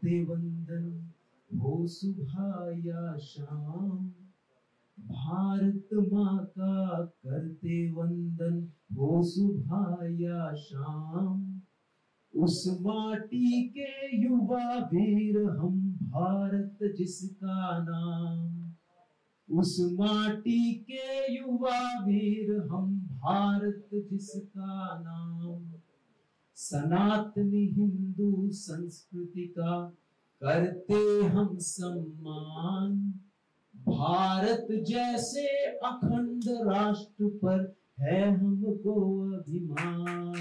करते वंदन हो सुबह या शाम, भारत माँ का करते वंदन हो सुबह या शाम। उस माटी के युवा वीर हम, भारत जिसका नाम। उस माटी के युवा वीर हम, भारत जिसका नाम। सनातनी हिंदू संस्कृति का करते हम सम्मान, भारत जैसे अखंड राष्ट्र पर है हमको अभिमान।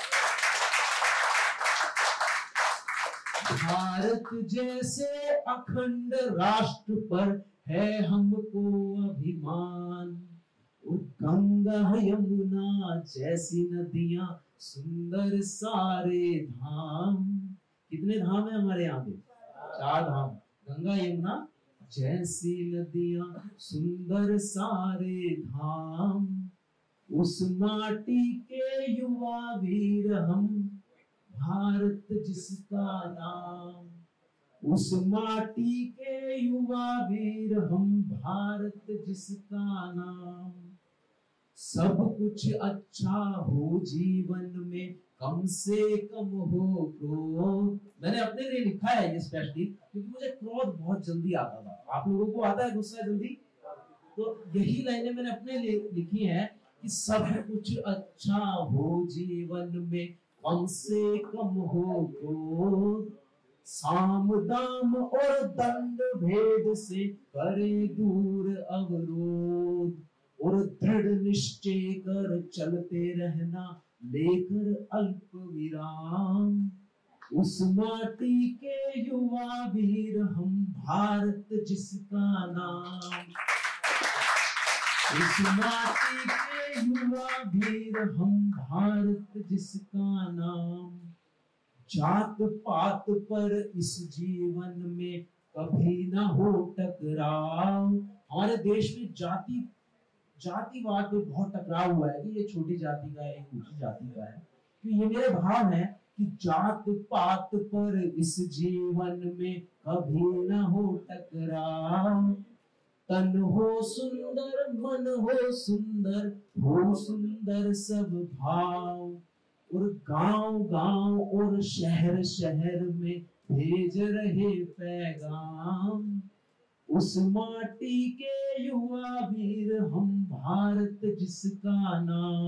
भारत जैसे अखंड राष्ट्र पर है हमको अभिमान। और गंगा यमुना जैसी नदियां, सुंदर सारे धाम। कितने धाम है हमारे यहाँ पे? 4 धाम। गंगा यमुना जैसी नदियां, सुंदर सारे धाम। उस माटी के युवा वीर हम, भारत जिसका नाम। उस माटी के युवा वीर हम, भारत जिसका नाम। सब कुछ अच्छा हो जीवन में, कम से कम हो क्रोध। मैंने अपने लिए लिखा है ये स्पेशली, क्योंकि मुझे क्रोध बहुत जल्दी आता था। आप लोगों को आता है गुस्सा जल्दी? तो यही लाइनें मैंने अपने लिए लिखी है कि सब कुछ अच्छा हो जीवन में, कम से कम हो क्रोध। साम दाम और दंड भेद से करे दूर अवरोध। और दृढ़ निश्चय कर चलते रहना, लेकर अल्प विराम। उस माटी के युवा वीर हम, भारत जिसका नाम। उस माटी के युवा वीर हम, भारत जिसका नाम। जात पात पर इस जीवन में कभी ना हो टकराव। हमारे देश में जातिवाद पे बहुत टकराव हुआ है कि ये छोटी जाति का है, ऊंची जाति का है। तो ये मेरे भाव है कि जात पात पर इस जीवन में कभी ना हो टकराव। तन हो सुंदर, मन हो सुंदर, हो सुंदर सब भाव। और गांव गांव और शहर शहर में भेज रहे पैगाम। उस माटी के युवा वीर हम, भारत जिसका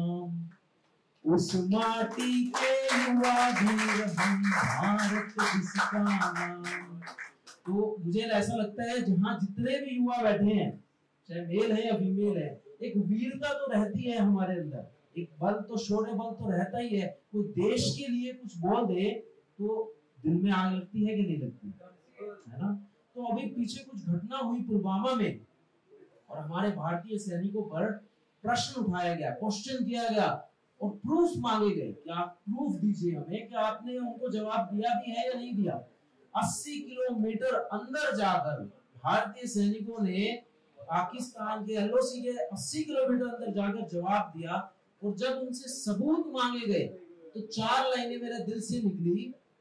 नाम। उस माटी के युवा वीर हम, भारत जिसका नाम। तो मुझे ऐसा लगता है जहां जितने भी युवा बैठे हैं, चाहे मेल है या फीमेल है, एक वीरता तो रहती है हमारे अंदर, एक बल तो शौर्य बल तो रहता ही है। कोई देश के लिए कुछ बोल दे तो दिल में आग लगती है कि नहीं लगती है ना। तो अभी पीछे कुछ घटना हुई पुलवामा में, और हमारे भारतीय सैनिकों पर प्रश्न उठाया गया, क्वेश्चन किया गया और प्रूफ मांगे गए कि आप प्रूफ दीजिए हमें कि आपने उनको जवाब दिया भी है या नहीं दिया। 80 किलोमीटर अंदर जाकर भारतीय सैनिकों ने पाकिस्तान के एलओसी के 80 किलोमीटर अंदर जाकर जवाब दिया। और जब उनसे सबूत मांगे गए तो 4 लाइनें मेरे दिल से निकली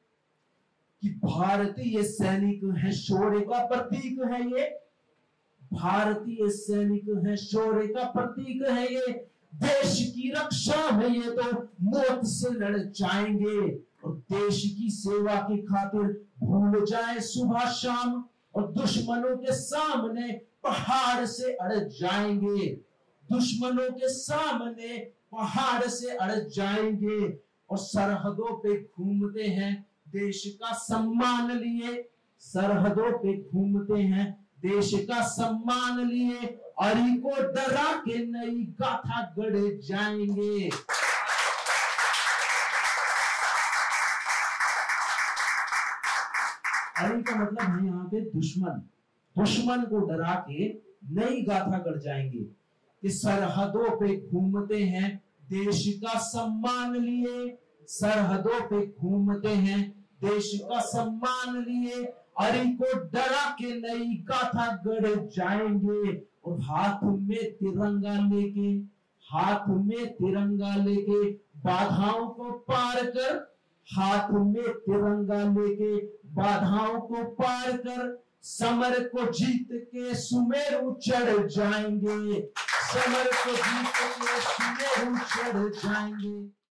कि भारतीय सैनिक है, शौर्य का प्रतीक है ये। भारतीय सैनिक है, शौर्य का प्रतीक है ये। देश की रक्षा है ये, तो मौत से लड़ जाएंगे। और देश की सेवा की खातिर भूल जाए सुबह शाम, और दुश्मनों के सामने पहाड़ से अड़ जाएंगे। दुश्मनों के सामने पहाड़ से अड़ जाएंगे। और सरहदों पे घूमते हैं देश का सम्मान लिए। सरहदों पे घूमते हैं देश का सम्मान लिए। अरी को डरा के नई गाथा गढ़ जाएंगे। अरी का मतलब है यहाँ पे दुश्मन। दुश्मन को डरा के नई गाथा गढ़ जाएंगे कि सरहदों पे घूमते हैं देश का सम्मान लिए। सरहदों पे घूमते हैं देश का सम्मान लिए। अरी को डरा के नई गाथा गढ़ जाएंगे। और हाथ में तिरंगा लेके, हाथ में तिरंगा लेके बाधाओं को पार कर हाथ में तिरंगा लेके बाधाओं को पार कर समर को जीत के सुमेरु चढ़ जाएंगे, समर को जीत के सुमेरु चढ़ जाएंगे।